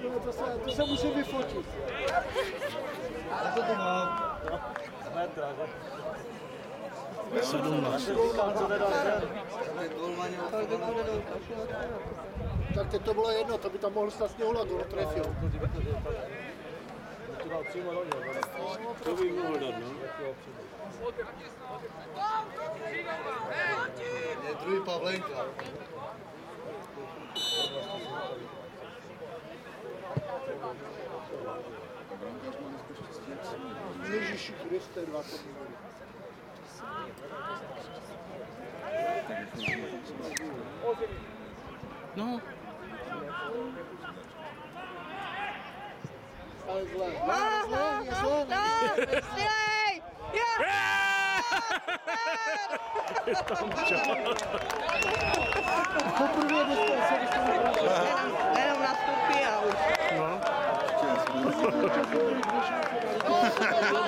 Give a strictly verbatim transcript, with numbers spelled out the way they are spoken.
No, to, se, to se může vyfotit. Já to tu mám. sedmnáct. Tak teď to bylo jedno, to by tam mohl stát sněhula, kdo trefil. To by mohl dát, no. Je druhý Pavlenka. Ježiši Kriste, dvacet minut. No. Ale zle, je zle, je zle, ne? Střílej! Jo! Poprvé dostal se, když to nebylo. Jenom nastupí a už. No.